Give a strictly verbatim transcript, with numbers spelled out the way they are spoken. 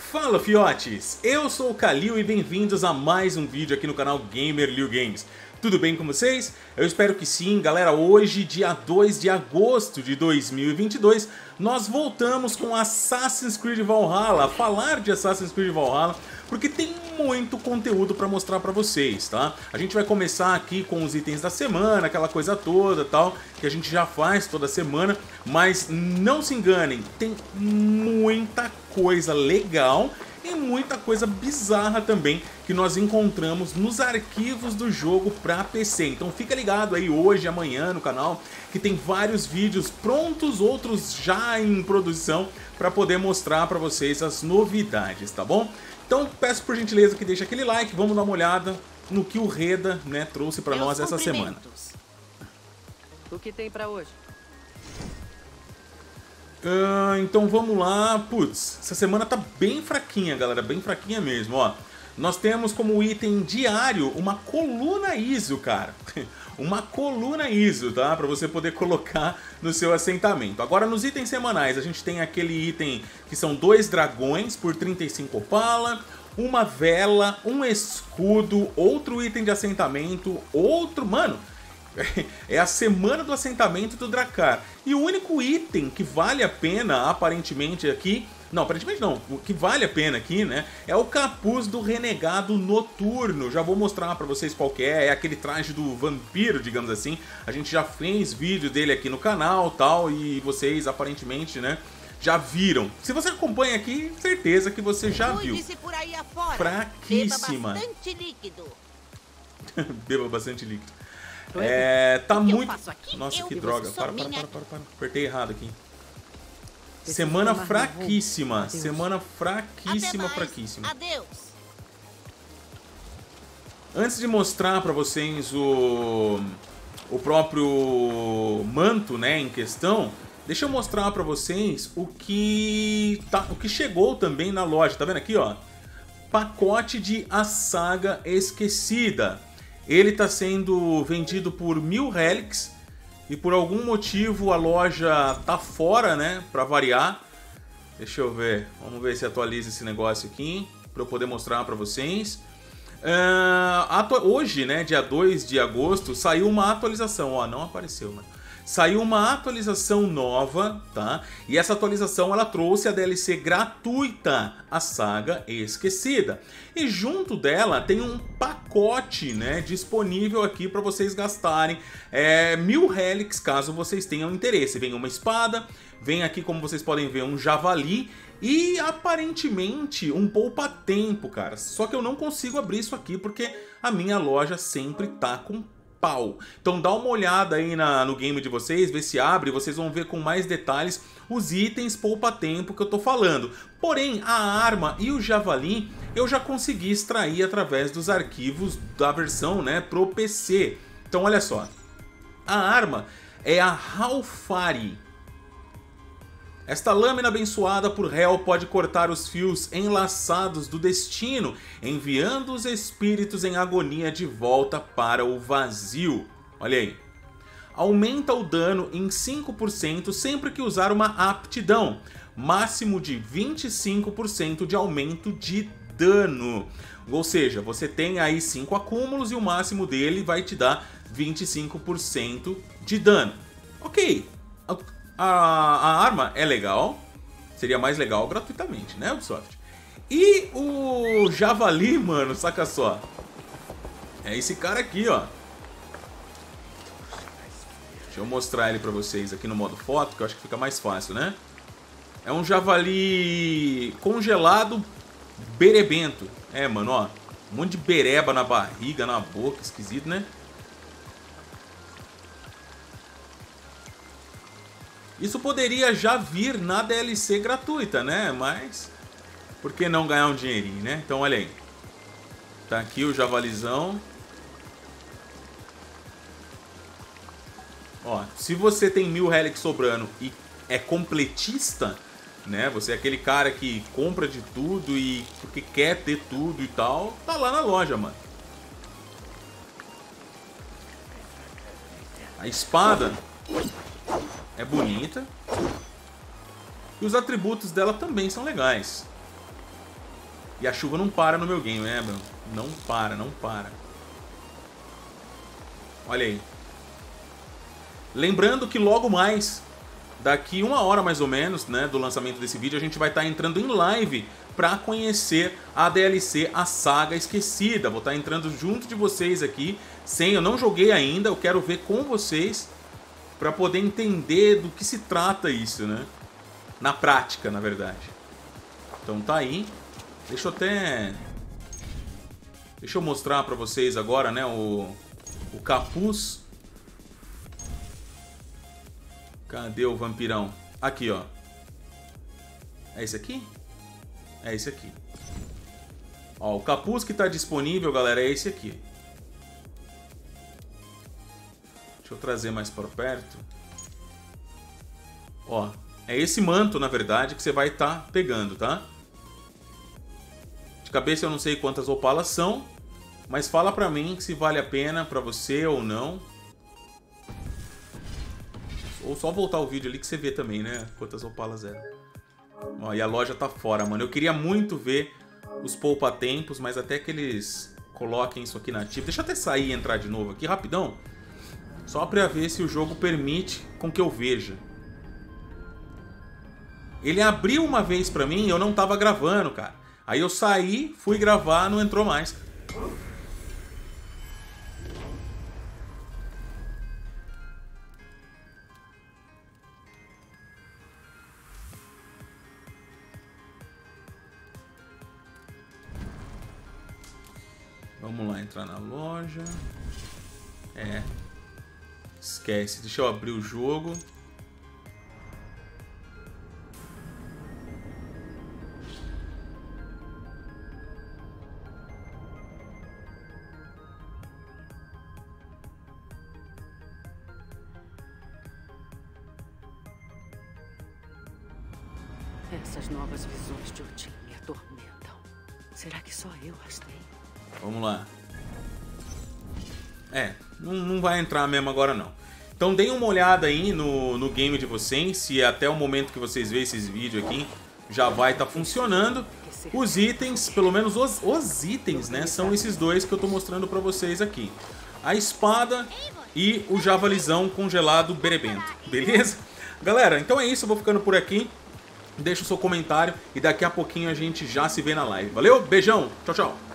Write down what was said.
Fala fiotes, eu sou o Kalil e bem-vindos a mais um vídeo aqui no canal Gamer Liu Games. Tudo bem com vocês? Eu espero que sim, galera. Hoje, dia dois de agosto de dois mil e vinte e dois, nós voltamos com Assassin's Creed Valhalla, a falar de Assassin's Creed Valhalla, porque tem muito conteúdo para mostrar para vocês, tá? A gente vai começar aqui com os itens da semana, aquela coisa toda, tal, que a gente já faz toda semana, mas não se enganem, tem muita coisa legal e muita coisa bizarra também que nós encontramos nos arquivos do jogo para P C. Então fica ligado aí hoje, amanhã no canal, que tem vários vídeos prontos, outros já em produção, para poder mostrar para vocês as novidades, tá bom? Então peço por gentileza que deixe aquele like, vamos dar uma olhada no que o Reda, né, trouxe para nós essa semana. O que tem para hoje? Uh, então vamos lá. Putz, essa semana tá bem fraquinha, galera, bem fraquinha mesmo, ó. Nós temos como item diário uma coluna I S O, cara. Uma coluna I S O, tá? Pra você poder colocar no seu assentamento. Agora nos itens semanais a gente tem aquele item que são dois dragões por trinta e cinco opala, uma vela, um escudo, outro item de assentamento, outro... Mano... É a semana do assentamento do Drakkar. E o único item que vale a pena, aparentemente aqui... Não, aparentemente não. O que vale a pena aqui, né? É o capuz do renegado noturno. Já vou mostrar pra vocês qual que é. É aquele traje do vampiro, digamos assim. A gente já fez vídeo dele aqui no canal, tal. E vocês, aparentemente, né, já viram. Se você acompanha aqui, certeza que você já viu. Por aí afora. Fraquíssima. Beba bastante líquido. Beba bastante líquido. É, tá muito... Nossa, Eu que vi droga. você Para, para, sozinha. para, para, para. Apertei errado aqui. Semana fraquíssima. Semana fraquíssima, Até mais. fraquíssima. Adeus. Antes de mostrar pra vocês o, o próprio manto, né, em questão, deixa eu mostrar pra vocês o que, tá, o que chegou também na loja. Tá vendo aqui, ó? Pacote de A Saga Esquecida. Ele está sendo vendido por mil Helix e por algum motivo a loja tá fora, né? Para variar. Deixa eu ver. Vamos ver se atualiza esse negócio aqui para eu poder mostrar para vocês. Uh, hoje, né? Dia dois de agosto, saiu uma atualização. Ó, não apareceu, mano. Saiu uma atualização nova, tá? E essa atualização ela trouxe a D L C gratuita, a Saga Esquecida. E junto dela tem um pacote, né, disponível aqui para vocês gastarem é, mil Helix, caso vocês tenham interesse. Vem uma espada, vem aqui, como vocês podem ver, um javali e aparentemente um poupa-tempo, cara. Só que eu não consigo abrir isso aqui porque a minha loja sempre tá com pau. Então dá uma olhada aí na, no game de vocês, vê se abre, vocês vão ver com mais detalhes os itens poupa-tempo que eu tô falando. Porém, a arma e o javali eu já consegui extrair através dos arquivos da versão, né, pro P C. Então olha só, a arma é a Halfari. Esta lâmina abençoada por Hel pode cortar os fios enlaçados do destino, enviando os espíritos em agonia de volta para o vazio. Olha aí. Aumenta o dano em cinco por cento sempre que usar uma aptidão. Máximo de vinte e cinco por cento de aumento de dano. Ou seja, você tem aí cinco acúmulos e o máximo dele vai te dar vinte e cinco por cento de dano. Ok. A, a arma é legal, seria mais legal gratuitamente, né, Ubisoft? E o javali, mano, saca só. É esse cara aqui, ó. Deixa eu mostrar ele pra vocês aqui no modo foto, que eu acho que fica mais fácil, né? É um javali congelado berebento. É, mano, ó. Um monte de bereba na barriga, na boca, esquisito, né? Isso poderia já vir na D L C gratuita, né? Mas por que não ganhar um dinheirinho, né? Então olha aí. Tá aqui o javalizão. Ó, se você tem mil Helix sobrando e é completista, né? Você é aquele cara que compra de tudo e porque quer ter tudo e tal, tá lá na loja, mano. A espada é bonita. E os atributos dela também são legais. E a chuva não para no meu game, né, meu? Não para, não para. Olha aí. Lembrando que logo mais, daqui uma hora mais ou menos, né, do lançamento desse vídeo, a gente vai estar entrando em live para conhecer a D L C A Saga Esquecida. Vou estar entrando junto de vocês aqui, sem, eu não joguei ainda, eu quero ver com vocês para poder entender do que se trata isso, né? Na prática, na verdade. Então tá aí. Deixa eu até... Deixa eu mostrar para vocês agora, né, o, o capuz. Cadê o vampirão? Aqui, ó. É esse aqui? É esse aqui. Ó, o capuz que tá disponível, galera, é esse aqui. Deixa eu trazer mais para perto. Ó, é esse manto, na verdade, que você vai estar pegando, tá? De cabeça eu não sei quantas opalas são, mas fala pra mim se vale a pena pra você ou não. Ou só voltar o vídeo ali que você vê também, né? Quantas opalas eram. Ó, e a loja tá fora, mano. Eu queria muito ver os poupa-tempos, mas até que eles coloquem isso aqui na ativa. Deixa eu até sair e entrar de novo aqui, rapidão. Só pra ver se o jogo permite com que eu veja. Ele abriu uma vez pra mim e eu não tava gravando, cara. Aí eu saí, fui gravar, não entrou mais. Vamos lá, entrar na loja. É. Esquece, deixa eu abrir o jogo. Essas novas visões de Odin me atormentam. Será que só eu as tenho? Vamos lá. É, não, não vai entrar mesmo agora não. Então deem uma olhada aí no, no game de vocês, se até o momento que vocês veem esses vídeos aqui já vai estar tá funcionando. Os itens, pelo menos os, os itens, né, são esses dois que eu tô mostrando pra vocês aqui. A espada e o javalizão congelado berebento, beleza? Galera, então é isso, eu vou ficando por aqui. Deixa o seu comentário e daqui a pouquinho a gente já se vê na live. Valeu, beijão, tchau, tchau.